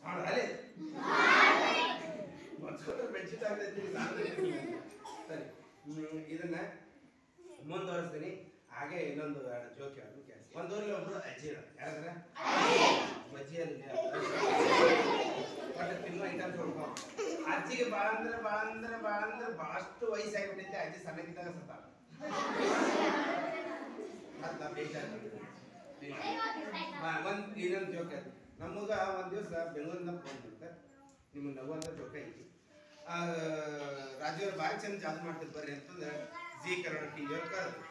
ಮಾಡಲೇ ಮಚ್ಕೊಂಡ್ರೆ ಬೆಡ್ಶೀಟ್ ಆಗ್ತೈತಿ ಸರಿ. ಇದನ್ನ ಮುಂದುವರಿಸ್ತೀನಿ. ಹಾಗೆ ಇನ್ನೊಂದು ಜೋಕ್ ಹೇಳೋದು ಕೆಲಸ. ಒಂದು ಊರಲ್ಲಿ ಒಬ್ರು ಅಜ್ಜಿ ಇರೋದು. ಯಾರಾದ್ರೆ ಬಜ್ಜಿಯಲ್ಲಿ ತಿನ್ನುವ ಐಟಮ್ಸ್ ಹೊಡ್ಕೊ. ಅಜ್ಜಿಗೆ ಭಾಳಷ್ಟು ವಯಸ್ಸಾಗಿಬಿಟ್ಟೈತೆ. ಅಜ್ಜಿ ಸಣ್ಣಕ್ಕಿದ್ದಾಗ ಸತ್ತ. ಅದು ಬೇಜಾರು. ಒಂದು ಇನ್ನೊಂದು ಜೋಕ್ ಅದು. ನಮಗ ಒಂದು ದಿವಸ ಬೆಂಗಳೂರಿಂದ ಫೋನ್ ಬಂತು. ನಿಮಗೆ ನಗುವಂಥ ಜೋಕ ಐತಿ. ರಾಜೀವ್ರು ಭಾರಿ ಚಂದ ಜಾದು ಮಾಡ್ತಿದ್ದು ಬರ್ರಿ ಅಂತಂದ್ರೆ ಜಿ ಕನ್ನಡ ಟಿವಿ ಅವ್ರು ಕರೆದು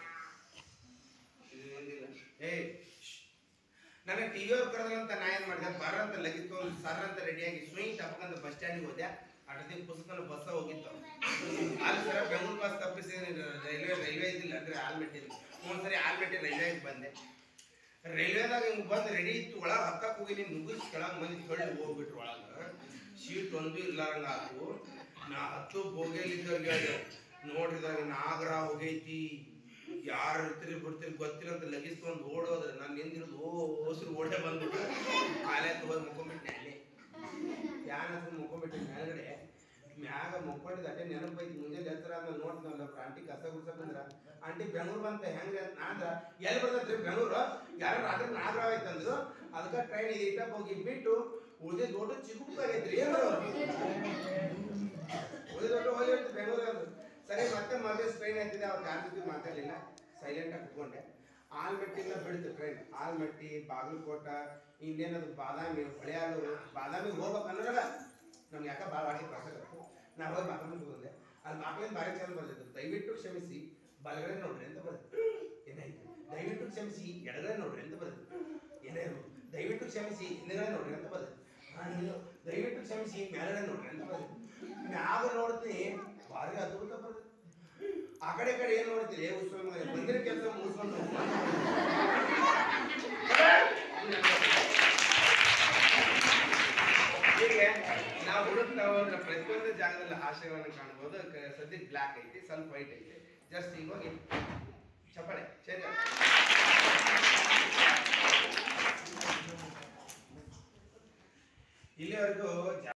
ನನಗೆ ಟಿವಿ ಅವ್ರು ಕರೆದ್ರಂತ ನಾ ಏನು ಮಾಡಿದೆ, ಬರ್ರಂತ ಲಗಿತ್ಕೊಂಡು ಸರ್ ಅಂತ ರೆಡಿಯಾಗಿ ಸ್ವೀಟ್ ತಪ್ಪಂತ ಬಸ್ ಸ್ಟ್ಯಾಂಡಿಗೆ ಹೋದೆ. ಅಟದಿ ಪುಸ್ತಕನ ಬಸ್ಸ ಹೋಗಿತ್ತು. ಅಲ್ಲಿ ಸರ ಬೆಂಗಳೂರು ಬಸ್ ತಪ್ಪಿಸಿ ರೈಲ್ವೆ ಇದ್ದಿಲ್ಲ ಅಂದ್ರೆ ಆಲ್ಮೆಟ್ಟಿದ್ದು. ಒಂದ್ಸರಿ ಆಲ್ಮೆಟ್ಟಿ ರೈಲ್ವೆಗೆ ಬಂದೆ. ರೈಲ್ವೆದಾಗ ಹಿಂಗೆ ಬಂದು ರೆಡಿ ಇತ್ತು. ಒಳಗೆ ಹತ್ತಕ್ಕೆ ಹೋಗಿ ನೀನು ನುಗ್ಗಿಸಿ ಕೆಳಗೆ ಮಂದಿ ತೊಳ್ಳಿ ಹೋಗ್ಬಿಟ್ರು. ಒಳಗೆ ಸೀಟ್ ಒಂದು ಇಲ್ಲಾರಂಗ ಆತು. ನಾ ಹತ್ತು ಬೋಗಿಯಲ್ಲಿದ್ದವ್ರಿಗೆ ಹೇಳಿದೆ, ನೋಡ್ರಿದಾಗ ನಾಗರ ಹೋಗೈತಿ, ಯಾರು ಇರ್ತೀರಿ ಬಿಡ್ತೀರಿ ಗೊತ್ತಿಲ್ಲ ಅಂತ ಲಗಿಸ್ಕೊಂಡು ಓಡೋದ್ರೆ ನಾನು ನಿಂದಿರೋದು ಓಸರು ಓಡೇ ಬಂದ್ಬಿಟ್ಟು ಕಾಲೇ ತಗೋದು ಮುಕ್ಕೊಂಬಿಟ್ಟೆ. ಅಲ್ಲಿ ಯಾನ ಮುಕ್ಕೊಂಬಿಟ್ಟೆ ಮೇಲ್ಗಡೆ. ಮ್ಯಾಗ ಮುಕ್ಕೊಂಡಿದ್ದ ಅಟ್ಟೆ ನೆನಪೈತಿ. ಮುಂಜಾನೆ ಎತ್ತರ ಆದ್ಮೇಲೆ ನೋಡ್ತೀನಲ್ಲ ಆಂಟಿ ಕಸ ಗುಡ್ಸ ಬಂದ್ರ ಆಂಟಿ ಬೆಂಗಳೂರು ಬಂತ ಹೆಂಗ್ರಿ ಅಂತ ನಾಂದ್ರ ಎಲ್ಲಿ ಬರ್ತೈತ್ರಿ ಬೆಂಗಳೂರು, ಯಾರು ರಾತ್ರಿ ನಾಗರಾವ್ ಐತಂದ್ರು. ಅದಕ್ಕೆ ಟ್ರೈನ್ ಇದು ಇಟ್ಟ ಹೋಗಿ ಬಿಟ್ಟು ಉಳಿದ ದೊಡ್ಡ ಚಿಕ್ಕದಾಗೈತ್ರಿ. ಏನು ಉಳಿದ ದೊಡ್ಡ ಹೋಗಿ ಬೆಂಗಳೂರು ಅಂದ್ರು. ಸರಿ ಮತ್ತೆ ಮದುವೆ ಟ್ರೈನ್ ಆಯ್ತಿದೆ. ಅವ್ರು ಯಾರ ಜೊತೆ ಮಾತಾಡಲಿಲ್ಲ, ಸೈಲೆಂಟಾಗಿ ಕುತ್ಕೊಂಡೆ. ಆಲ್ಮೆಟ್ಟಿಂದ ಬಿಡ್ತು ಟ್ರೈನ್. ಆಲ್ಮೆಟ್ಟಿ, ಬಾಗಲಕೋಟ, ಇನ್ನೇನದು ಬಾದಾಮಿ, ಹೊಳೆಯಾಲೂರು. ಬಾದಾಮಿಗೆ ಹೋಗ್ಬೇಕು ಅನ್ನೋರಲ್ಲ ನಮ್ಗೆ ಯಾಕೆ ಭಾಳ ಆಗಿ ಪ್ರಾಸಕ್ತು. ನಾವು ಹೋಗಿ ಬಾದಾಮಿಗೆ ಹೋದೆ. ಅಲ್ಲಿ ಬಾಗಿಲಿಂದ ಭಾರಿ ಚಂದ ಬರ್ತಿತ್ತು. ದಯವಿಟ್ಟು ಕ್ಷಮಿಸಿ ಬಲಗಡೆ ನೋಡ್ರಿ ಅಂತ ಬರ್ತಿತ್ತು. ಏನಾಯ್ತು? ದಯವಿಟ್ಟು ಕ್ಷಮಿಸಿ ಎಡಗಡೆ ನೋಡ್ರಿ ಅಂತ ಬರ್ತಿತ್ತು. ಏನಾಯ್ತು? ದಯವಿಟ್ಟು ಕ್ಷಮಿಸಿ ಹಿಂದಗಡೆ ನೋಡ್ರಿ ಅಂತ ಬರ್ತಿತ್ತು. ದಯವಿಟ್ಟು ಕ್ಷಮಿಸಿ ಮೇಲ್ಗಡೆ ನೋಡ್ರಿ ಅಂತ ಬರ್ತಿತ್ತು. ಮ್ಯಾಗ ನೋಡ್ತೀನಿ ಭಾರಿ ಅದ್ಭುತ ಬರ್ತಿತ್ತು. ಆ ಕಡೆ ಏನ್ ನೋಡ್ತೀರಿ ಬಂದಿರೋ ಕೆಲಸ ಮುಗಿಸ್ಕೊಂಡು ಹೀಗೆ ನಾವು ಹುಡುಕ್ತಾ ಹೋದ್ರೆ ಪ್ರತಿಯೊಂದು ಜಾಗದಲ್ಲಿ ಆಶಯವನ್ನು ಕಾಣ್ಬೋದು. ಸದ್ಯಕ್ಕೆ ಬ್ಲ್ಯಾಕ್ ಐತಿ, ಸ್ವಲ್ಪ ವೈಟ್ ಐತಿ. ಜಸ್ಟ್ ಈಗ ಹೋಗಿ ಚಪ್ಪಾಳೆ ಚೇತ